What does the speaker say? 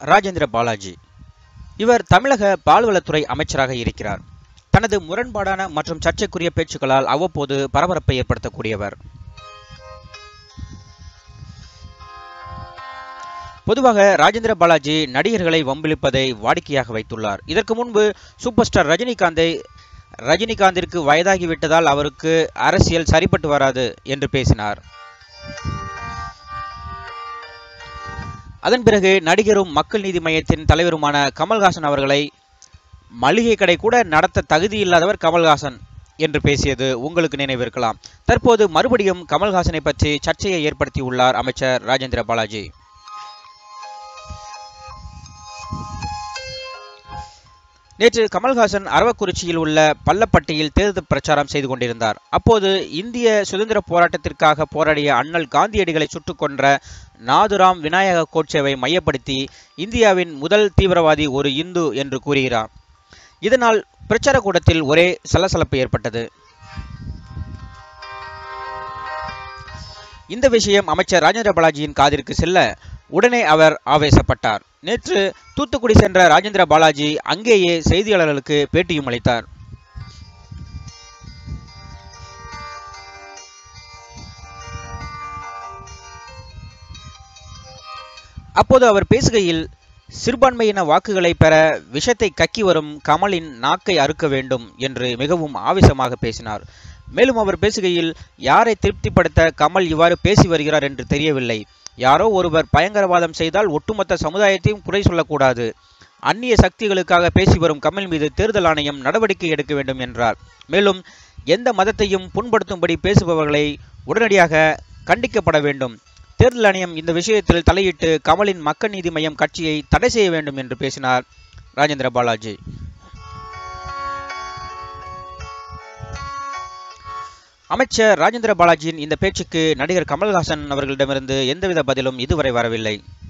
ராஜேந்திர பாலாஜி. இவர் தமிழக பால்வளத்துறை அமைச்சராக இருக்கிறார். தனது முரண்பாடான மற்றும் சர்ச்சைக்குரிய பேச்சுக்களால் அவ்வப்போது பரபரப்பை ஏற்படுத்தக்கூடியவர். பொதுவாக ராஜேந்திர பாலாஜி நடிகர்களை வம்பிழுப்பதை வாடிக்கையாக வைத்துள்ளார். இதற்கு முன்பு சூப்பர் ஸ்டார் ரஜினிகாந்திற்கு வயதாகிவிட்டதால் அவருக்கு அரசியல் சரிப்பட்டு வராது என்று பேசினார். அதன் பிறகு நடிகரும் மக்கள் நீதி மையத்தின் தலைவருமான கமல்ஹாசன் அவர்களை மளிகை கடை கூட நடத்த தகுதி இல்லாதவர் கமல்ஹாசன் என்று பேசியது உங்களுக்கு நினைவிருக்கலாம். தற்போது மறுபடியும் கமல்ஹாசனை பற்றி சர்ச்சையை ஏற்படுத்தியுள்ளார் அமைச்சர் ராஜேந்திர பாலாஜி. நேற்று கமல்ஹாசன் அரவக்குறிச்சியில் உள்ள பள்ளப்பட்டியில் தேர்தல் பிரச்சாரம் செய்து கொண்டிருந்தார். அப்போது இந்திய சுதந்திர போராட்டத்திற்காக போராடிய அண்ணல் காந்தியடிகளை சுட்டுக் கொன்ற நாதுராம் விநாயக கோட்சேவை மையப்படுத்தி இந்தியாவின் முதல் தீவிரவாதி ஒரு இந்து என்று கூறுகிறார். இதனால் பிரச்சார கூடத்தில் ஒரே சலசலப்பு ஏற்பட்டது. இந்த விஷயம் அமைச்சர் ராஜேந்திர பாலாஜியின் காதிற்கு செல்ல உடனே அவர் ஆவேசப்பட்டார். நேற்று தூத்துக்குடி சென்ற ராஜேந்திர பாலாஜி அங்கேயே செய்தியாளர்களுக்கு பேட்டியும் அளித்தார். அப்போது அவர் பேசுகையில், சிறுபான்மையின வாக்குகளை பெற விஷத்தை கக்கி வரும் கமலின் நாக்கை அறுக்க வேண்டும் என்று மிகவும் ஆவேசமாக பேசினார். மேலும் அவர் பேசுகையில், யாரை திருப்திப்படுத்த கமல் இவ்வாறு பேசி வருகிறார் என்று தெரியவில்லை. யாரோ ஒருவர் பயங்கரவாதம் செய்தால் ஒட்டுமொத்த சமுதாயத்தையும் குறை சொல்லக்கூடாது. அந்நிய சக்திகளுக்காக பேசி வரும் கமல் மீது தேர்தல் ஆணையம் நடவடிக்கை எடுக்க வேண்டும் என்றார். மேலும் எந்த மதத்தையும் புண்படுத்தும்படி பேசுபவர்களை உடனடியாக கண்டிக்கப்பட வேண்டும். தேர்தல் ஆணையம் இந்த விஷயத்தில் தலையிட்டு கமலின் மக்கள் நீதி மையம் கட்சியை தடை செய்ய வேண்டும் என்று பேசினார் ராஜேந்திர பாலாஜி. அமைச்சர் ராஜேந்திர பாலாஜியின் இந்த பேச்சுக்கு நடிகர் கமல்ஹாசன் அவர்களிடமிருந்து எந்தவித பதிலும் இதுவரை வரவில்லை.